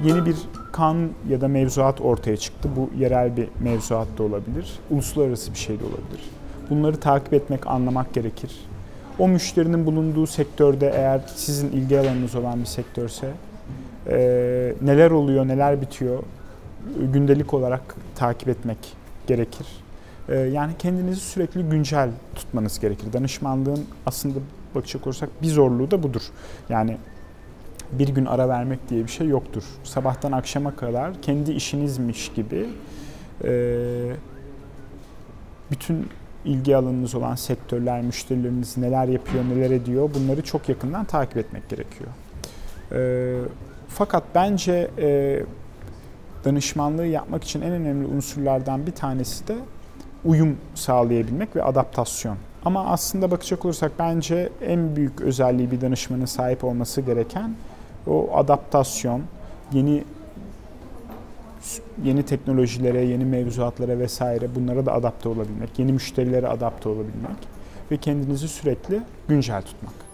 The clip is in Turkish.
yeni bir kanun ya da mevzuat ortaya çıktı. Bu yerel bir mevzuat da olabilir, uluslararası bir şey de olabilir. Bunları takip etmek, anlamak gerekir. O müşterinin bulunduğu sektörde eğer sizin ilgi alanınız olan bir sektörse neler oluyor, neler bitiyor gündelik olarak takip etmek gerekir. Yani kendinizi sürekli güncel tutmanız gerekir. Danışmanlığın aslında bakacak olursak bir zorluğu da budur. Yani bir gün ara vermek diye bir şey yoktur. Sabahtan akşama kadar kendi işinizmiş gibi bütün ilgi alanınız olan sektörler, müşterileriniz neler yapıyor, neler ediyor bunları çok yakından takip etmek gerekiyor. Fakat bence danışmanlığı yapmak için en önemli unsurlardan bir tanesi de uyum sağlayabilmek ve adaptasyon. Ama aslında bakacak olursak bence en büyük özelliği bir danışmanın sahip olması gereken o adaptasyon, yeni teknolojilere, yeni mevzuatlara vesaire bunlara da adapte olabilmek, yeni müşterilere adapte olabilmek ve kendinizi sürekli güncel tutmak.